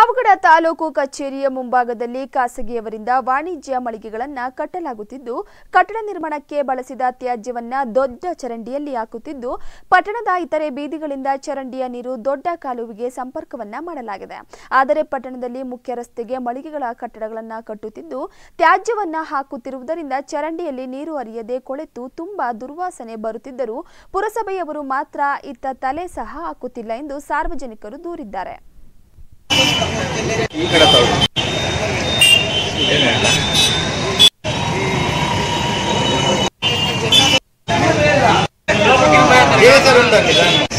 ಪಾವಗಡ ತಾಲೂಕು ಕಚೇರಿಯ ಮುಂಭಾಗದಲ್ಲಿ ಖಾಸಗಿಯವರಿಂದ ವಾಣಿಜ್ಯ ಮಳಿಗೆಗಳನ್ನು ಕಟ್ಟಲಾಗುತ್ತಿದ್ದು, ಕಟ್ಟಡ ನಿರ್ಮಾಣಕ್ಕೆ ಬಳಸಿದ ತ್ಯಾಜ್ಯವನ್ನ ದೊಡ್ಡ ಚರಂಡಿಯಲ್ಲಿ ಹಾಕುತ್ತಿದ್ದು, ಪಟ್ಟಣದ ಇತರೆ ಬೀದಿಗಳಿಂದ ಚರಂಡಿಯ ನೀರು ದೊಡ್ಡ ಕಾಲುವೆಗೆ ಸಂಪರ್ಕವನ್ನ ಮಾಡಲಾಗಿದೆ. ಆದರೆ ಪಟ್ಟಣದಲ್ಲಿ ಮುಖ್ಯ ರಸ್ತೆಗೆ ಮಳಿಗೆಗಳ ಕಟ್ಟಡಗಳನ್ನು ಕಟ್ಟುತ್ತಿದ್ದು, ತ್ಯಾಜ್ಯವನ್ನ ಹಾಕುತ್ತಿರುವುದರಿಂದ ಚರಂಡಿಯಲ್ಲಿ ನೀರು ಹರಿಯದೆ ಕೊಳೆತು ತುಂಬಾ ದುರ್ವಾಸನೆ ಬರುತ್ತಿದ್ದರೂ ಪುರಸಭೆಯವರು ಮಾತ್ರ ಇತ್ತ ತಲೆ ಸಹ ಹಾಕುತ್ತಿಲ್ಲ ಎಂದು ಸಾರ್ವಜನಿಕರು ದೂರಿದ್ದಾರೆ. ಈ